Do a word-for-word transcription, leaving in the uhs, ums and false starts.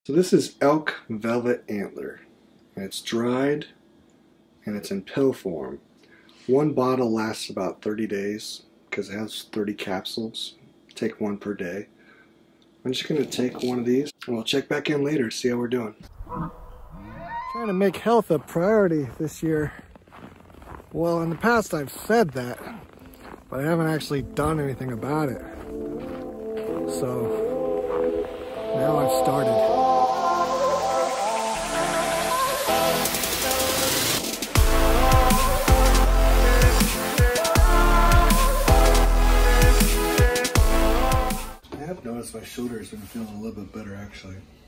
So this is Elk Velvet Antler, and it's dried and it's in pill form. One bottle lasts about thirty days because it has thirty capsules. Take one per day. I'm just going to take one of these and we'll check back in later to see how we're doing. Trying to make health a priority this year. Well, in the past I've said that, but I haven't actually done anything about it. So now I've started. I have noticed my shoulders have been feeling a little bit better actually.